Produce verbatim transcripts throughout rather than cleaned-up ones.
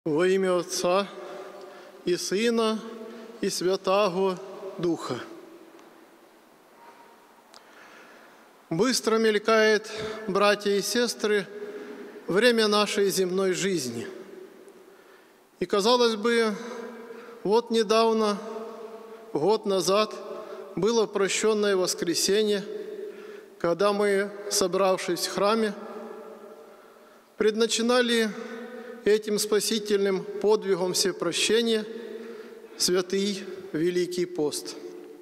Во ім'я Отця і Сина, і Святаго Духа. Быстро мелькает, братья и сестры, время нашей земной жизни. И, казалось бы, вот недавно, год назад, было прощенное воскресенье, когда мы, собравшись в храме, предначинали этим спасительным подвигом всепрощения святый Великий пост.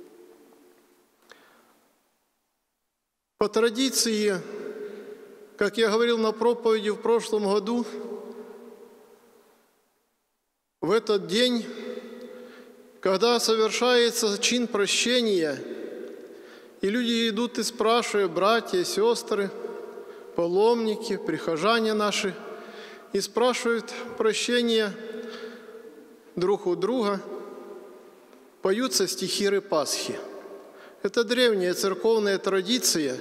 По традиции, как я говорил на проповеди в прошлом году, в этот день, когда совершается чин прощения, и люди идут и спрашивают, братья, сестры, паломники, прихожане наши, и спрашивают прощения друг у друга, поются стихиры Пасхи. Это древняя церковная традиция.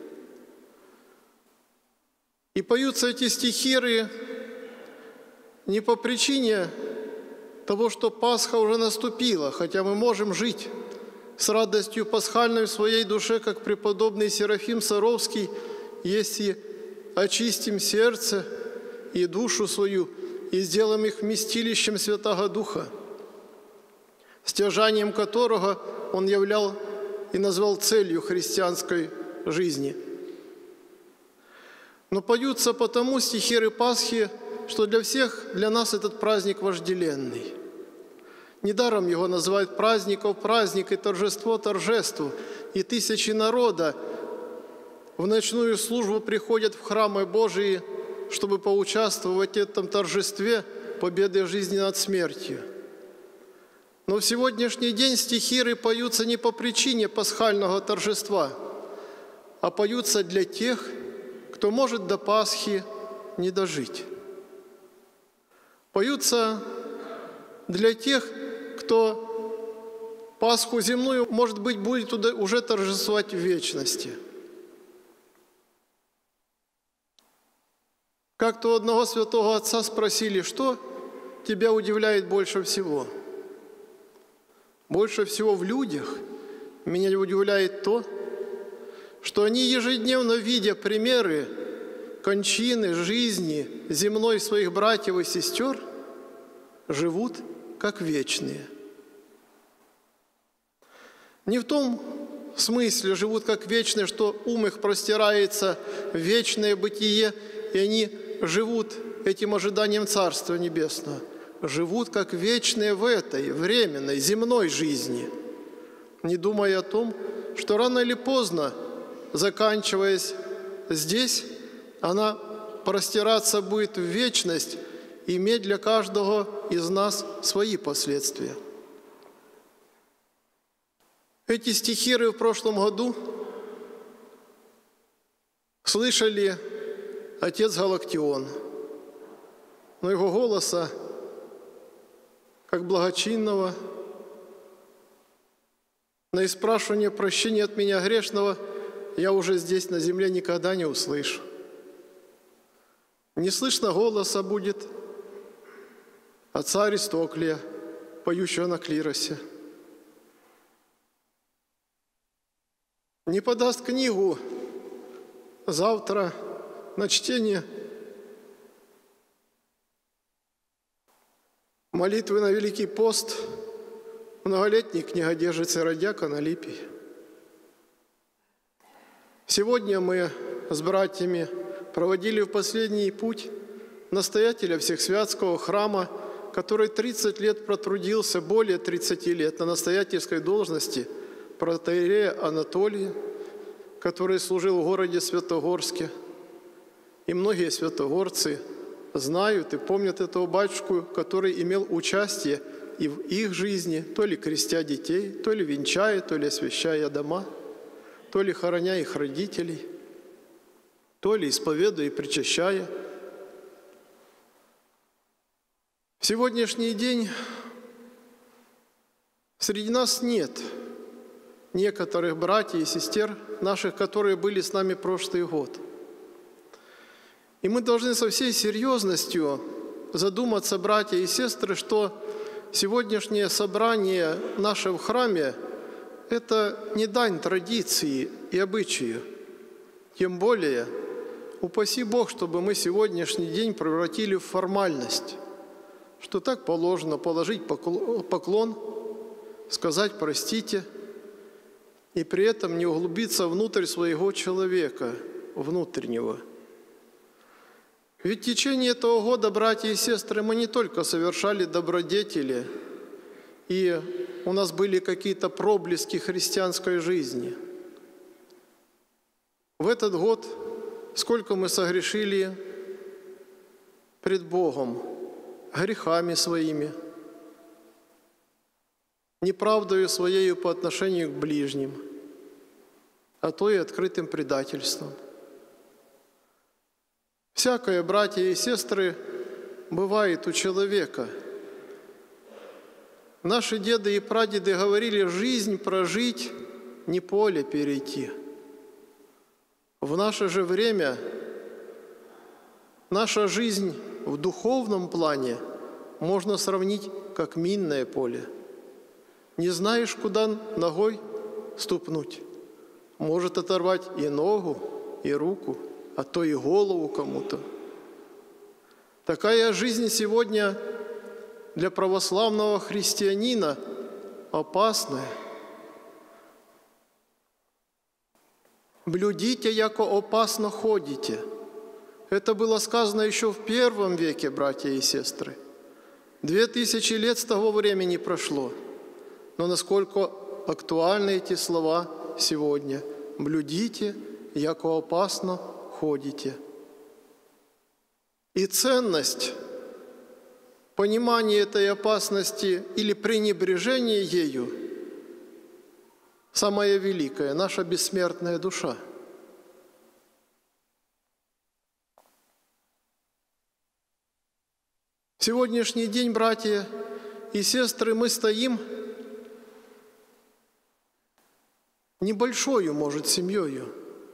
И поются эти стихиры не по причине того, что Пасха уже наступила, хотя мы можем жить с радостью пасхальной в своей душе, как преподобный Серафим Саровский, если очистим сердце и душу свою, и сделаем их вместилищем Святаго Духа, стяжанием которого он являл и назвал целью христианской жизни. Но поются потому стихиры Пасхи, что для всех, для нас этот праздник вожделенный. Недаром его называют праздником праздник и торжество торжеству, и тысячи народа в ночную службу приходят в храмы Божии, чтобы поучаствовать в этом торжестве победы жизни над смертью. Но в сегодняшний день стихиры поются не по причине пасхального торжества, а поются для тех, кто может до Пасхи не дожить. Поются для тех, кто Пасху земную, может быть, будет уже торжествовать в вечности. Как-то у одного святого отца спросили, что тебя удивляет больше всего? Больше всего в людях меня удивляет то, что они ежедневно, видя примеры кончины, жизни земной своих братьев и сестер, живут как вечные. Не в том смысле живут как вечные, что ум их простирается в вечное бытие, и они живут этим ожиданием Царства Небесного. Живут как вечные в этой временной, земной жизни, не думая о том, что рано или поздно, заканчиваясь здесь, она простираться будет в вечность и иметь для каждого из нас свои последствия. Эти стихиры в прошлом году слышали отец Галактион, но его голоса, как благочинного, на испрашивание прощения от меня грешного я уже здесь на земле никогда не услышу. Не слышно голоса будет отца Аристоклия, поющего на клиросе. Не подаст книгу завтра на чтение молитвы на Великий пост многолетний книgodержец иродиакон Алипий. Сегодня мы с братьями проводили в последний путь настоятеля Всехсвятского храма, который тридцать лет протрудился, более тридцати лет, на настоятельской должности протоиерея Анатолия, который служил в городе Святогорске. И многие святогорцы знают и помнят этого батюшку, который имел участие и в их жизни, то ли крестя детей, то ли венчая, то ли освящая дома, то ли хороня их родителей, то ли исповедуя и причащая. В сегодняшний день среди нас нет некоторых братьев и сестер наших, которые были с нами прошлый год. И мы должны со всей серьезностью задуматься, братья и сестры, что сегодняшнее собрание наше в храме – это не дань традиции и обычаю. Тем более, упаси Бог, чтобы мы сегодняшний день превратили в формальность, что так положено положить поклон, сказать «простите», и при этом не углубиться внутрь своего человека, внутреннего. Ведь в течение этого года, братья и сестры, мы не только совершали добродетели, и у нас были какие-то проблески христианской жизни. В этот год сколько мы согрешили пред Богом, грехами своими, неправдою своею по отношению к ближним, а то и открытым предательством. Всякое, братья и сестры, бывает у человека. Наши деды и прадеды говорили: жизнь прожить, не поле перейти. В наше же время наша жизнь в духовном плане можно сравнить как минное поле. Не знаешь, куда ногой ступнуть. Может оторвать и ногу, и руку, а то и голову кому-то. Такая жизнь сегодня для православного христианина опасная. «Блюдите, яко опасно ходите». Это было сказано еще в первом веке, братья и сестры. Две тысячи лет с того времени прошло. Но насколько актуальны эти слова сегодня? «Блюдите, яко опасно ходите». И ценность понимания этой опасности или пренебрежения ею самая великая, наша бессмертная душа. В сегодняшний день, братья и сестры, мы стоим небольшою, может, семьёю.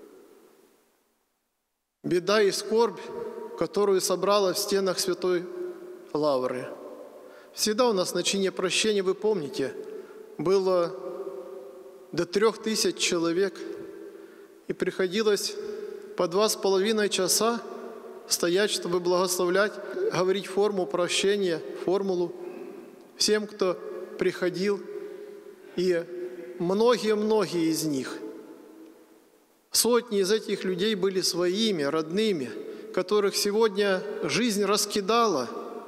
Беда и скорбь, которую собрала в стенах Святой Лавры. Всегда у нас на чине прощения, вы помните, было до трех тысяч человек, и приходилось по два с половиной часа стоять, чтобы благословлять, говорить форму прощения, формулу всем, кто приходил, и многие-многие из них, сотни из этих людей были своими, родными, которых сегодня жизнь раскидала,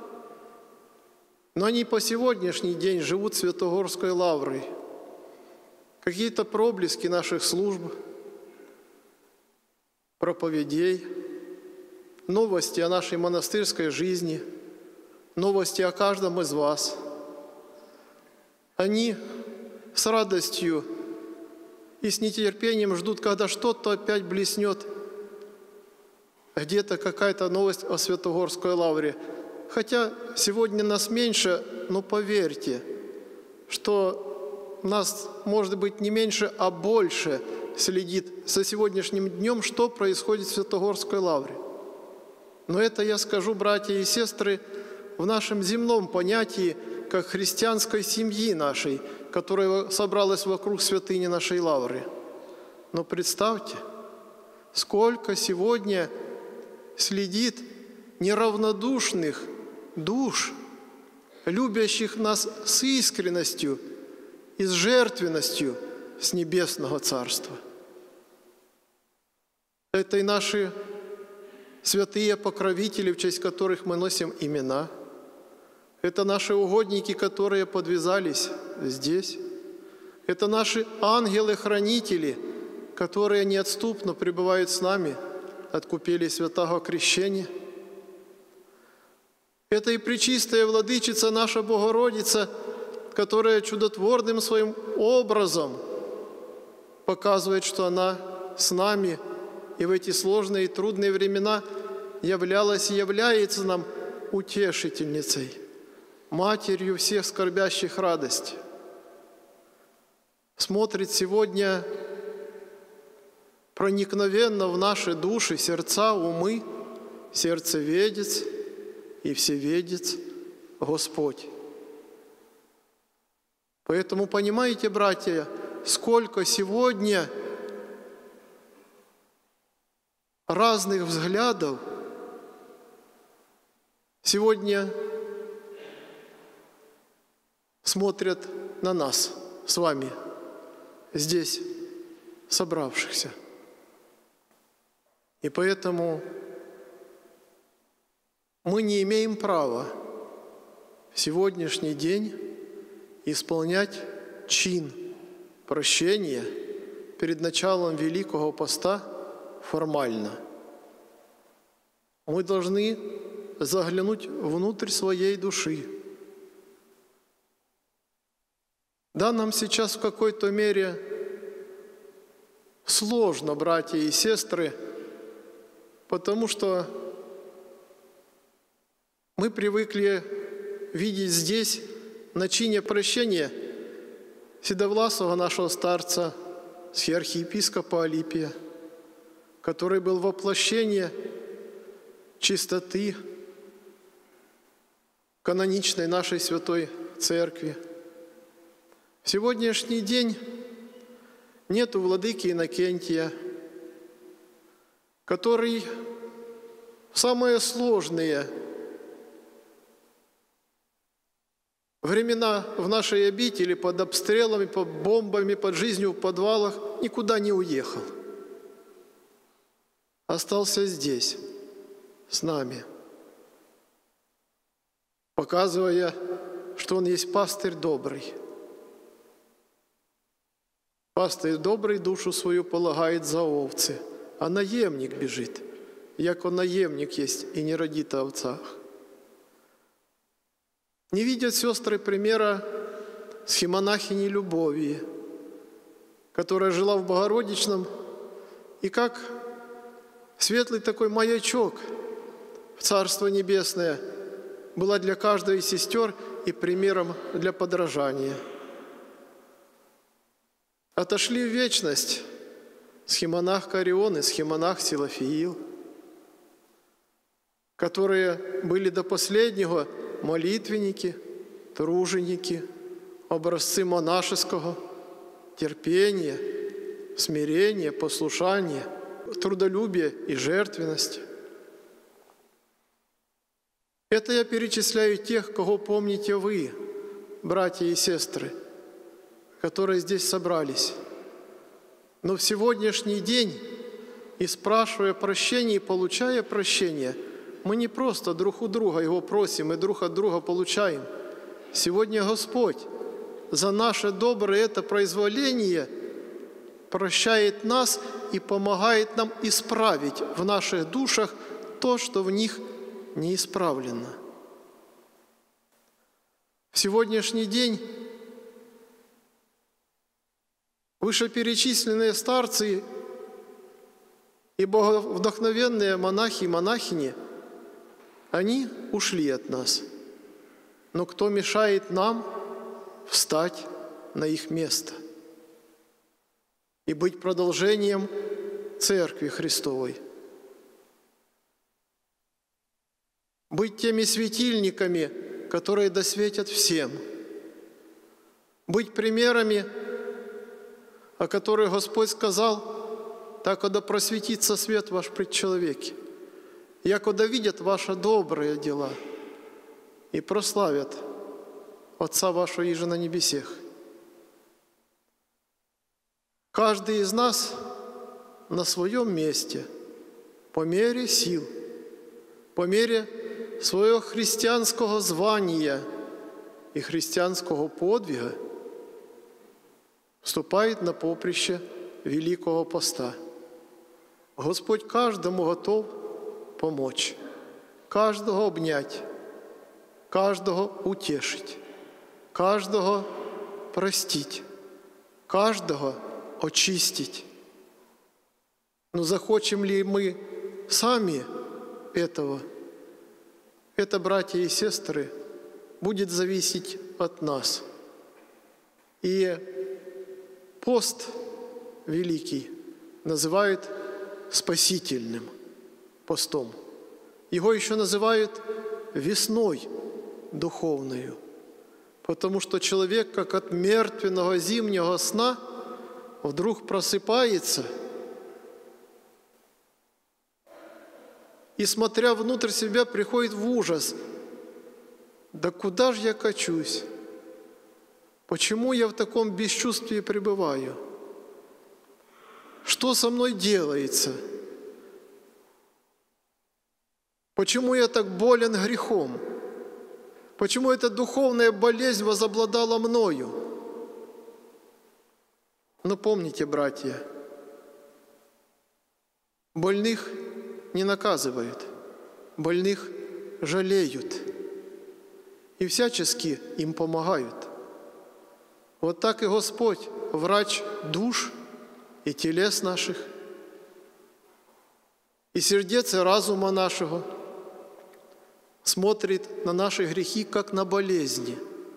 но они по сегодняшний день живут Святогорской лаврой. Какие-то проблески наших служб, проповедей, новости о нашей монастырской жизни, новости о каждом из вас. Они с радостью и с нетерпением ждут, когда что-то опять блеснет, где-то какая-то новость о Святогорской лавре. Хотя сегодня нас меньше, но поверьте, что нас, может быть, не меньше, а больше следит со сегодняшним днем, что происходит в Святогорской лавре. Но это я скажу, братья и сестры, в нашем земном понятии, как христианской семьи нашей, которая собралась вокруг святыни нашей лавры. Но представьте, сколько сегодня следит неравнодушных душ, любящих нас с искренностью и с жертвенностью с небесного Царства. Это и наши святые покровители, в честь которых мы носим имена. Это наши угодники, которые подвязались здесь. Это наши ангелы-хранители, которые неотступно пребывают с нами от купели святого крещения. Это и пречистая Владычица наша Богородица, которая чудотворным своим образом показывает, что она с нами и в эти сложные и трудные времена являлась и является нам утешительницей, матерью всех скорбящих радость. Смотрит сегодня проникновенно в наши души, сердца, умы, сердцеведец, и всеведец Господь. Поэтому понимаете, братья, сколько сегодня разных взглядов сегодня смотрят на нас с вами, здесь собравшихся. И поэтому мы не имеем права в сегодняшний день исполнять чин прощения перед началом Великого Поста формально. Мы должны заглянуть внутрь своей души. Да, нам сейчас в какой-то мере сложно, братья и сестры, потому что мы привыкли видеть здесь на чине прощения седовласого нашего старца, архиепископа Алипия, который был воплощение чистоты каноничной нашей Святой Церкви. В сегодняшний день нету владыки Иннокентия, который в самые сложные времена в нашей обители под обстрелами, под бомбами, под жизнью в подвалах никуда не уехал. Остался здесь, с нами, показывая, что он есть пастырь добрый. Пастырь добрый душу свою полагает за овцы, а наемник бежит, яко наемник есть и не родит о овцах. Не видят сестры примера схимонахини Любовии, которая жила в Богородичном, и как светлый такой маячок в Царство Небесное была для каждой из сестер и примером для подражания. Отошли в вечность схимонах Карион и схимонах Силофиил, которые были до последнего молитвенники, труженики, образцы монашеского терпения, смирения, послушания, трудолюбия и жертвенности. Это я перечисляю тех, кого помните вы, братья и сестры, которые здесь собрались. Но в сегодняшний день, и спрашивая прощения, и получая прощение, мы не просто друг у друга его просим и друг от друга получаем. Сегодня Господь за наше доброе это произволение прощает нас и помогает нам исправить в наших душах то, что в них не исправлено. В сегодняшний день вышеперечисленные старцы и боговдохновенные монахи и монахини, они ушли от нас. Но кто мешает нам встать на их место и быть продолжением Церкви Христовой? Быть теми светильниками, которые досветят всем. Быть примерами, о которых Господь сказал: «Так, когда просветится свет ваш пред человеке, якогда видят ваши добрые дела и прославят Отца вашего иже на небесех». Каждый из нас на своем месте, по мере сил, по мере своего христианского звания и христианского подвига вступает на поприще Великого Поста. Господь каждому готов помочь, каждого обнять, каждого утешить, каждого простить, каждого очистить. Но захочем ли мы сами этого? Это, братья и сестры, будет зависеть от нас. И пост великий называют спасительным постом. Его еще называют весной духовною. Потому что человек, как от мертвенного зимнего сна, вдруг просыпается и, смотря внутрь себя, приходит в ужас. Да куда же я качусь? Почему я в таком бесчувствии пребываю? Что со мной делается? Почему я так болен грехом? Почему эта духовная болезнь возобладала мною? Но помните, братья, больных не наказывают, больных жалеют и всячески им помогают. Вот так и Господь, врач душ и телес наших, и сердец и разума нашего, смотрит на наши грехи, как на болезни,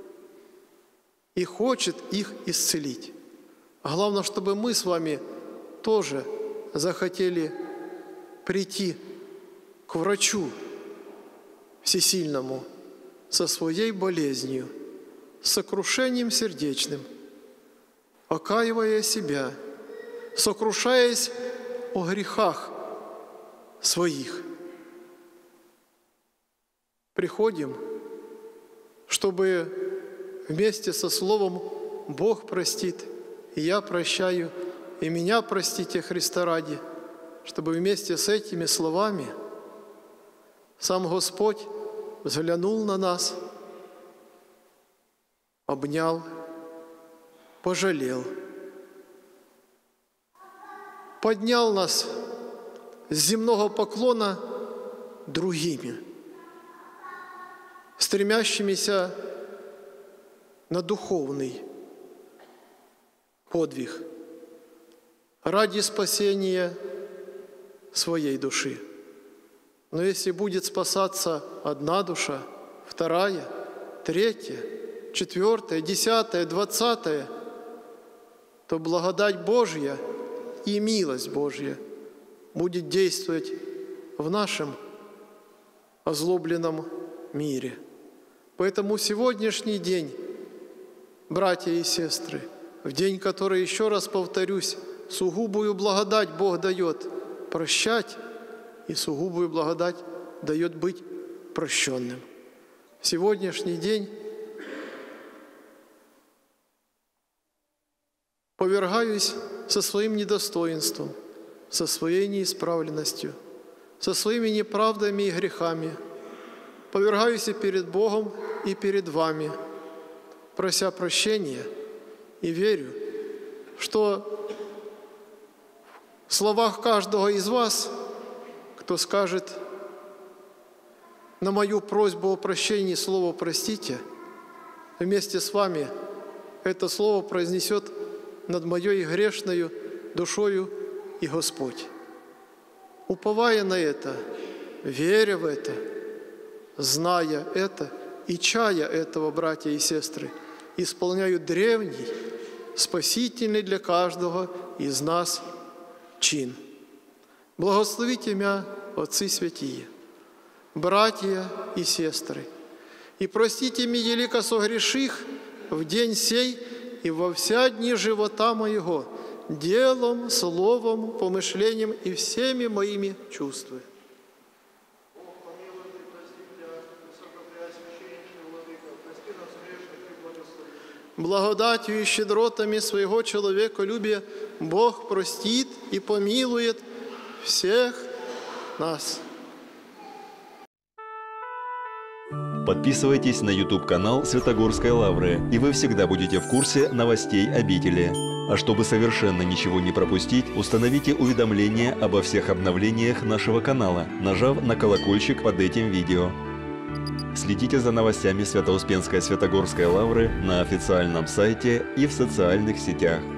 и хочет их исцелить. А главное, чтобы мы с вами тоже захотели прийти к врачу всесильному со своей болезнью, с сокрушением сердечным, окаивая себя, сокрушаясь о грехах своих. Приходим, чтобы вместе со словом «Бог простит, и я прощаю, и меня простите Христа ради», чтобы вместе с этими словами сам Господь взглянул на нас, обнял, пожалел, поднял нас с земного поклона другими, стремящимися на духовный подвиг ради спасения своей души. Но если будет спасаться одна душа, вторая, третья, четвертая, десятая, двадцатая, то благодать Божья и милость Божья будет действовать в нашем озлобленном мире. Поэтому сегодняшний день, братья и сестры, в день, который, еще раз повторюсь, сугубую благодать Бог дает прощать, и сугубую благодать дает быть прощенным. В сегодняшний день повергаюсь со своим недостоинством, со своей неисправленностью, со своими неправдами и грехами, повергаюсь и перед Богом, и перед вами, прося прощения, и верю, что в словах каждого из вас, кто скажет на мою просьбу о прощении слово «простите», вместе с вами это слово произнесет над моей грешною душою и Господь. Уповая на это, веря в это, зная это и чая этого, братья и сестры, исполняю древний, спасительный для каждого из нас чин. Благословите меня, отцы святые, братья и сестры, и простите меня, елико согреших, в день сей и во вся дни живота моего, делом, словом, помышлением и всеми моими чувствами. Благодатью и щедротами своего человеколюбия Бог простит и помилует всех нас. Подписывайтесь на YouTube-канал Святогорской Лавры, и вы всегда будете в курсе новостей обители. А чтобы совершенно ничего не пропустить, установите уведомления обо всех обновлениях нашего канала, нажав на колокольчик под этим видео. Следите за новостями Свято-Успенской Святогорской Лавры на официальном сайте и в социальных сетях.